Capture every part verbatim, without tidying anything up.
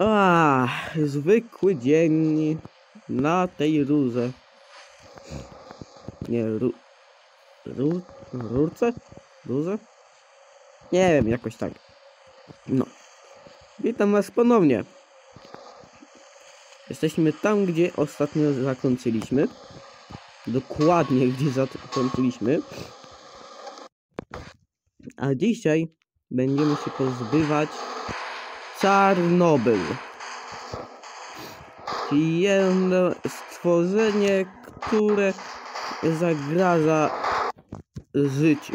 A, zwykły dzień na tej rurze. Nie, ru... Ru... Rurce? Rurze? Nie wiem, jakoś tak. No. Witam was ponownie. Jesteśmy tam, gdzie ostatnio zakończyliśmy. Dokładnie, gdzie zakończyliśmy. A dzisiaj będziemy się pozbywać Czarnobyl. Czyli jedno stworzenie, które zagraża życiu.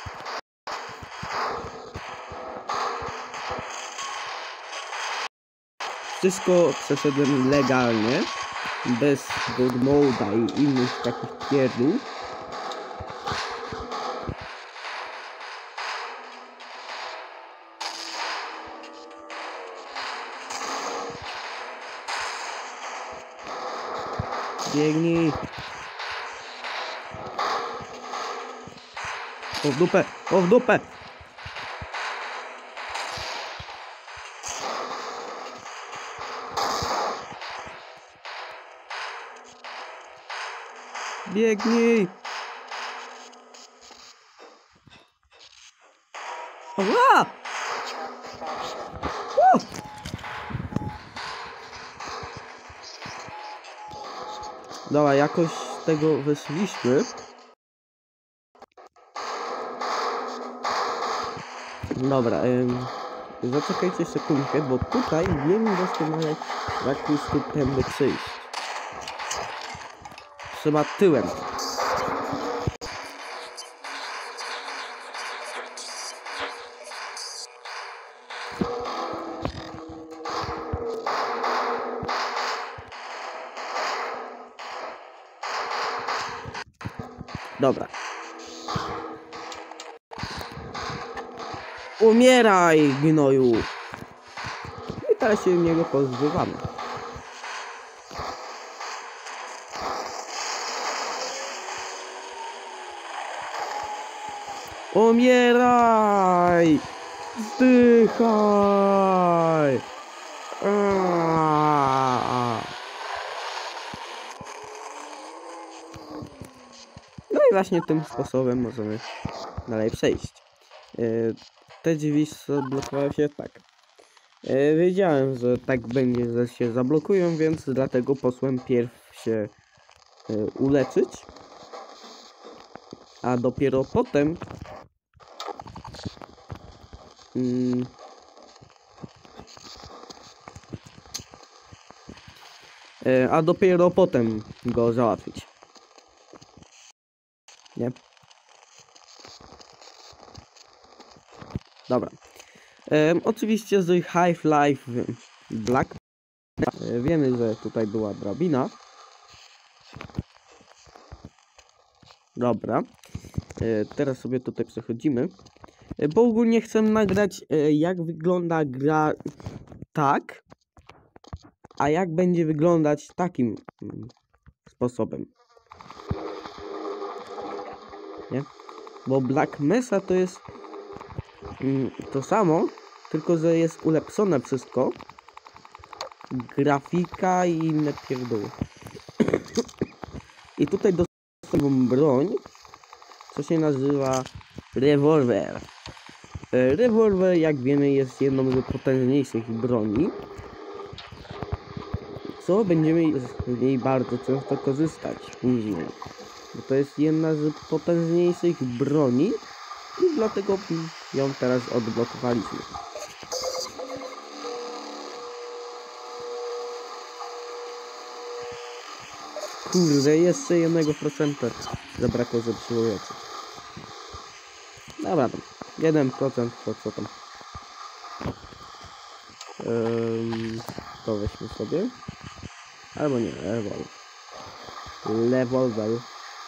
Wszystko przeszedłem legalnie, bez god moda i innych takich pierdół. Biegnij! O w dupę! O w dupę! Biegnij! Ała! Uh! Dobra, jakoś z tego wyszliśmy. Dobra, ym, zaczekajcie sekundkę, bo tutaj wiem doskonale, jak już tu tędy przyjść. Trzeba tyłem. Dobra. Umieraj, gnoju! I teraz się niego pozbywamy. Umieraj! Zdychaj! Aaaa. No i właśnie tym sposobem możemy dalej przejść. Yy, te drzwi zablokowały się tak. Yy, wiedziałem, że tak będzie, że się zablokują, więc dlatego posłem pierw się yy, uleczyć. A dopiero potem yy, yy, a dopiero potem go załatwić. Nie? Dobra. Um, oczywiście z Half-Life Black e, wiemy, że tutaj była drabina. Dobra. E, teraz sobie tutaj przechodzimy. E, bo ogólnie chcę nagrać, e, jak wygląda gra tak, a jak będzie wyglądać takim mm, sposobem. Nie? Bo Black Mesa to jest mm, to samo, tylko że jest ulepszone wszystko. Grafika i inne pierdoły. I tutaj dostałem broń, co się nazywa rewolwer. Rewolwer, jak wiemy, jest jedną z potężniejszych broni, co będziemy z niej bardzo często korzystać później. Bo to jest jedna z potężniejszych broni i dlatego ją teraz odblokowaliśmy. Kurde, jeszcze jednego procenta zabrakło, żeby się uleczyć. Dobra, tam jeden procent to co tam. Um, to weźmy sobie. Albo nie, rewolwer. Rewolwer.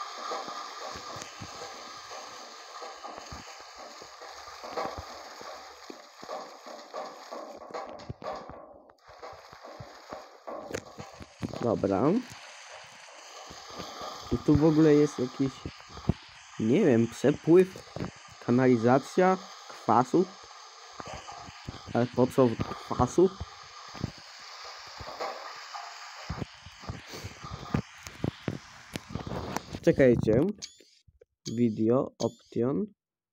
Dobra. I tu w ogóle jest jakiś, nie wiem, przepływ, kanalizacja kwasu. Ale po co kwasu? czekajcie. Video, option.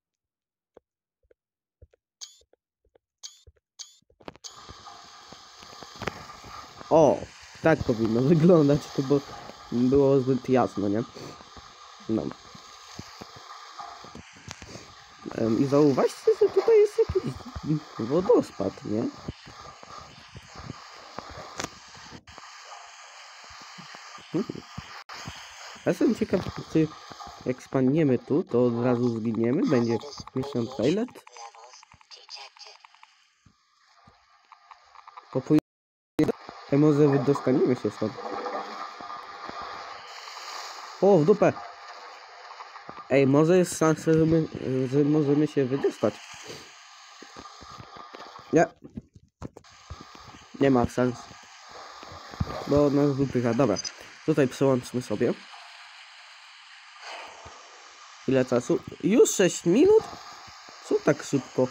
O, tak powinno wyglądać, to bo było zbyt jasno, nie? No. I zauważcie, że tutaj jest jakiś wodospad, nie? Hmm. Ja jestem ciekaw, czy jak spadniemy tu, to od razu zginiemy? Będzie mission failed? Popój... Ej, może wydostaniemy się stąd. O, w dupę! Ej, może jest szansa, że, my, że możemy się wydostać. Nie. Nie ma szans. Bo nas wypycha. Dobra. Tutaj przełączmy sobie. Ile czasu? Już sześć minut? Co tak szybko?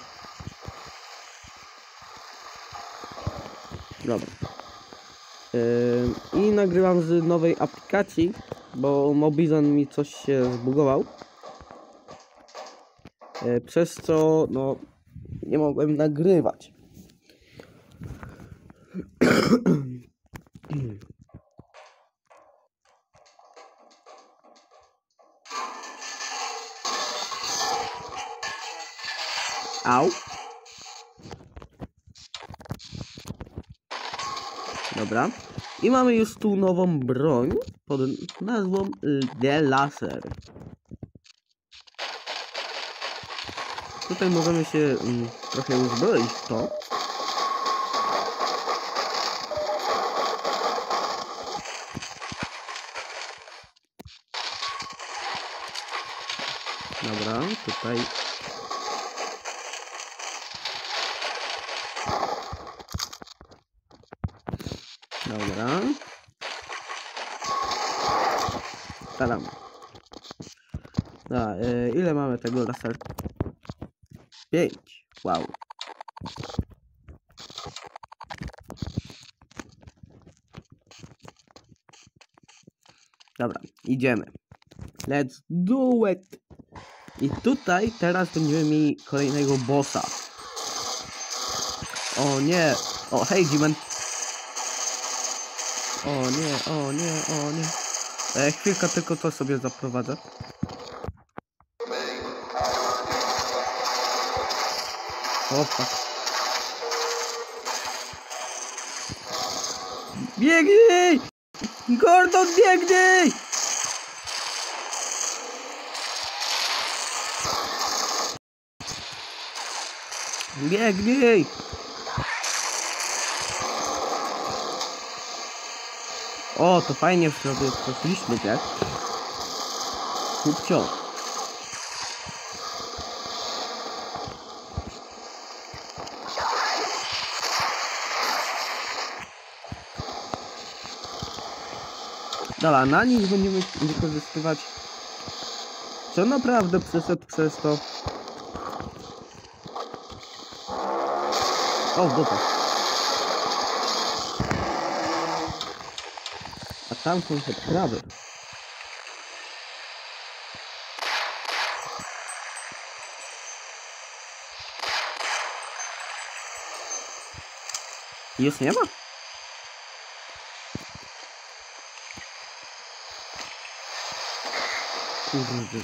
Dobra. Yy, I nagrywam z nowej aplikacji, bo Mobizon mi coś się zbugował. Yy, przez co, no, nie mogłem nagrywać. Au. Dobra. I mamy już tu nową broń pod nazwą The Laser. Tutaj możemy się mm, trochę uzbroić w to. Dobra, tutaj. Dobra. Tadam. Dobra, yy, ile mamy tego laser? Pięć. Wow. Dobra, idziemy. Let's do it. I tutaj teraz będziemy mieli kolejnego bossa. O nie. O, hej, G-Man. O nie, o nie, o nie. E, chwilkę tylko to sobie zaprowadzę. Opa. Biegnij! Gordon, biegnij! Biegnij! O, to fajnie sobie poszliśmy, tak? Kupcio. Dobra, na nich będziemy wykorzystywać. Co naprawdę przeszedł przez to. O, w dupę. A tam są te kraby. Już nie ma? Kurde.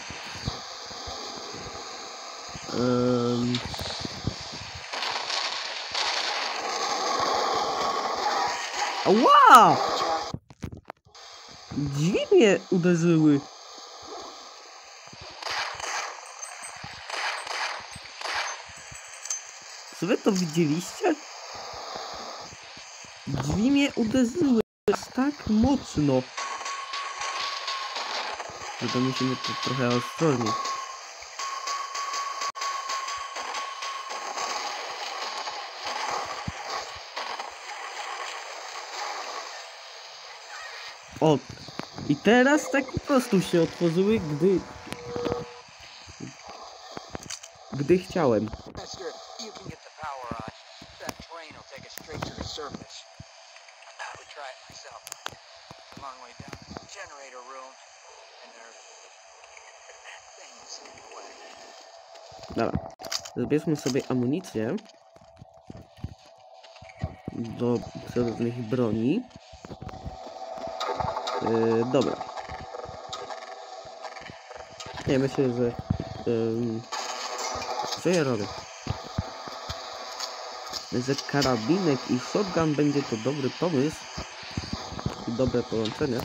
Um. Ała! Drzwi mnie uderzyły. Czy wy to widzieliście? Drzwi mnie uderzyły tak mocno. że to musimy to trochę ostrożnie. O! I teraz tak po prostu się otworzyły, gdy... Gdy chciałem. Dobra. Zbierzmy sobie amunicję do różnych broni. Yy, dobra. Nie, myślę, że... Yy, co ja robię? Że karabinek i shotgun będzie to dobry pomysł i dobre połączenie.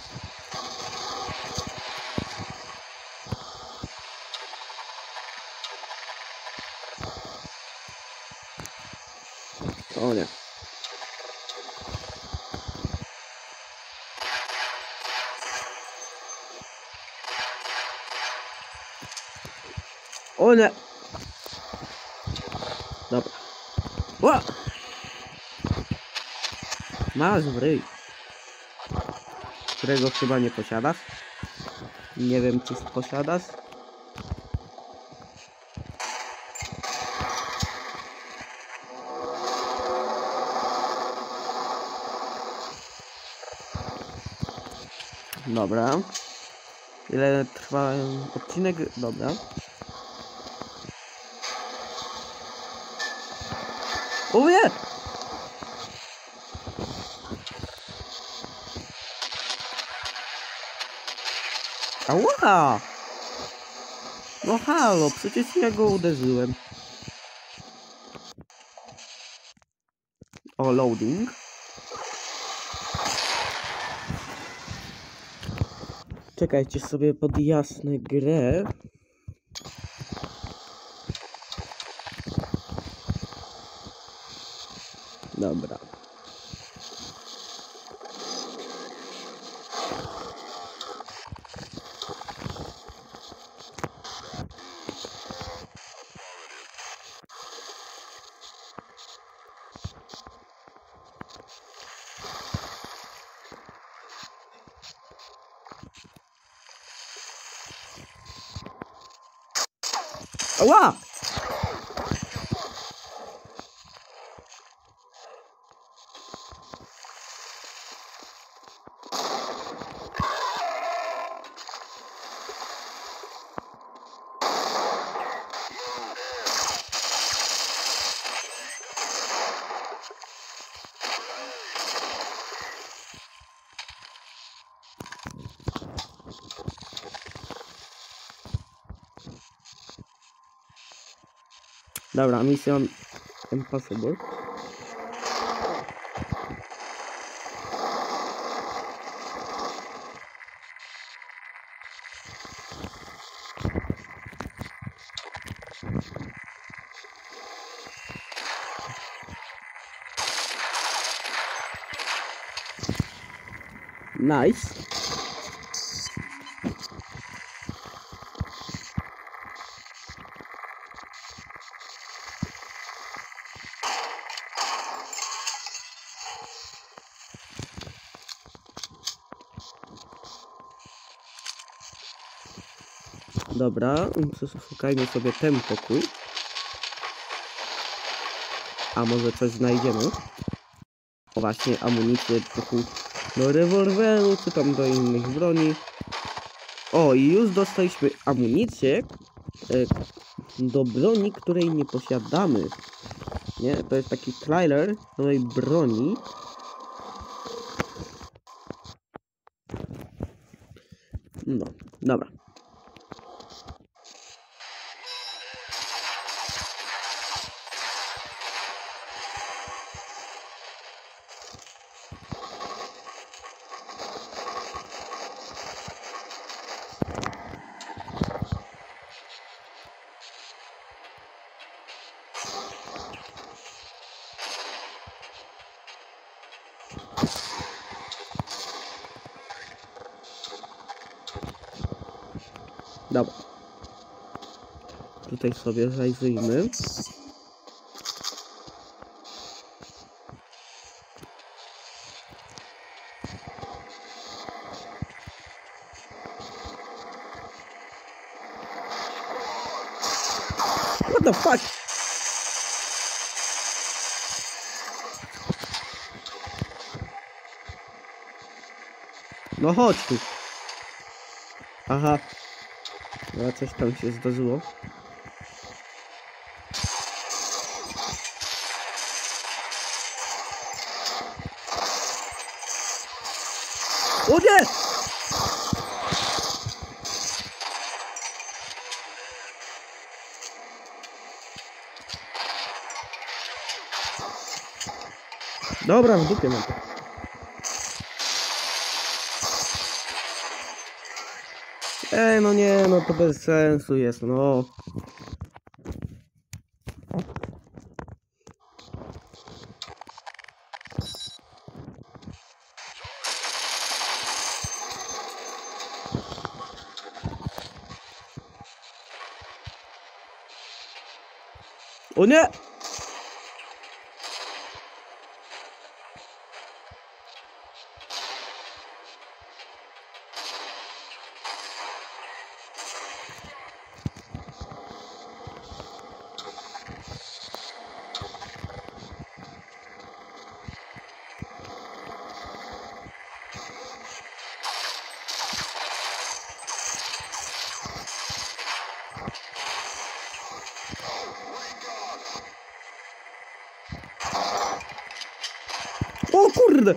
O nie. O nie. Dobra. Ła! Masz w ryj. Którego chyba nie posiadasz. Nie wiem, czy posiadasz. Dobra. Ile trwa odcinek? Dobra. O nie! Ała! No halo, przecież ja go uderzyłem. O, loading. Czekajcie sobie pod jasne grę. Dobra. Ała! Dobra, mission impossible. Nice. Dobra, przeszukajmy sobie ten pokój. A może coś znajdziemy? O właśnie, amunicję typu do rewolweru, czy tam do innych broni. O, i już dostaliśmy amunicję e, do broni, której nie posiadamy. Nie, to jest taki trailer nowej broni. No, dobra. Dobra. Tutaj sobie zajrzyjmy. What the fuck? No chodź tu. Aha. No coś tam się zdarzyło. O nie! Dobra, w dupie mam to. Ej, no nie, no to bez sensu jest, no. O nie! O kurde!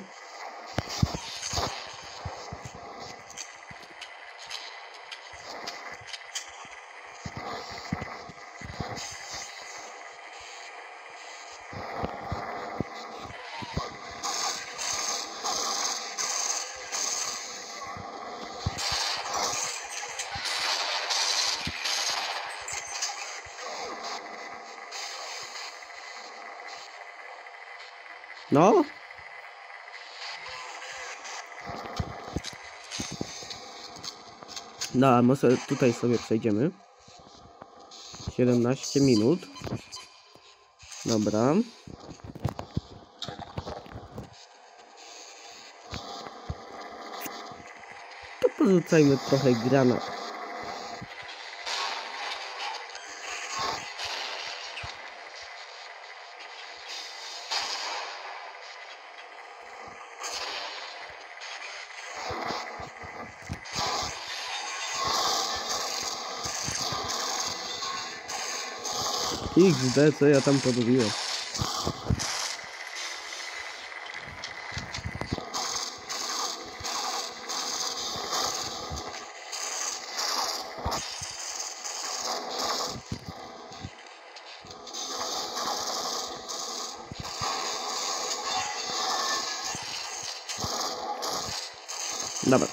No. No, a może tutaj sobie przejdziemy. siedemnaście minut. Dobra. To porzucajmy trochę granat. iks de, co ja tam podrobiłem. Dobra.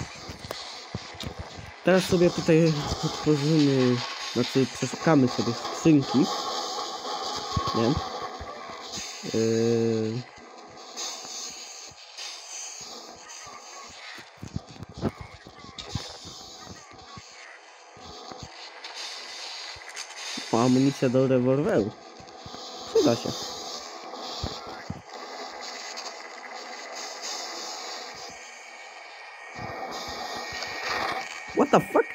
Teraz sobie tutaj otworzymy, znaczy przeszukamy sobie skrzynki. Nie? Yy... O, amunicja do rewolweru. Przyda się. What the fuck?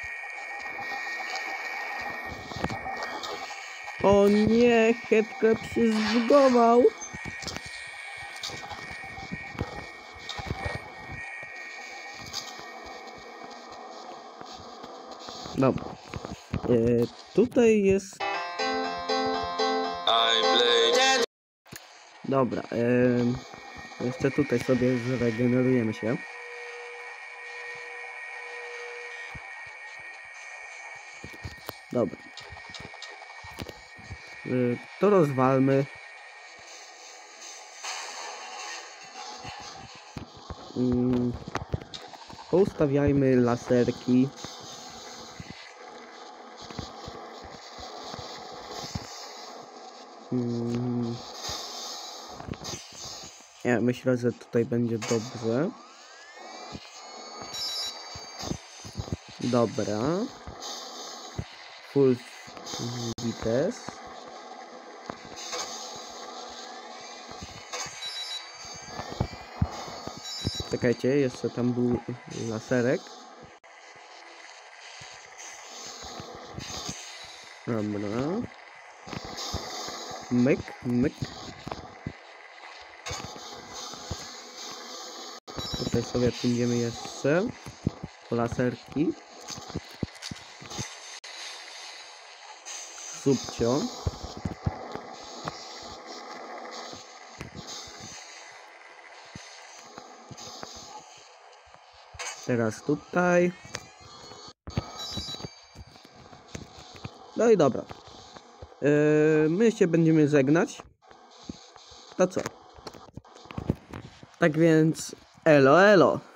O nie, headcrab się zbugował. Dobra. E, tutaj jest... Dobra. E, jeszcze tutaj sobie zregenerujemy się. Dobra. E, to rozwalmy. Mm, poustawiajmy laserki. Mm, ja myślę, że tutaj będzie dobrze. Dobra. Full vitesse. Czekajcie, jeszcze tam był laserek. Dobra. Myk, myk. Tutaj sobie pójdziemy jeszcze po laserki. subcio. Teraz tutaj. No i dobra. Yy, my się będziemy żegnać. To co? Tak więc elo elo.